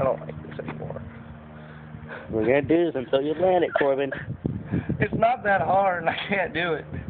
I don't like this anymore. We're going to do this until you land it, Corbin. It's not that hard, and I can't do it.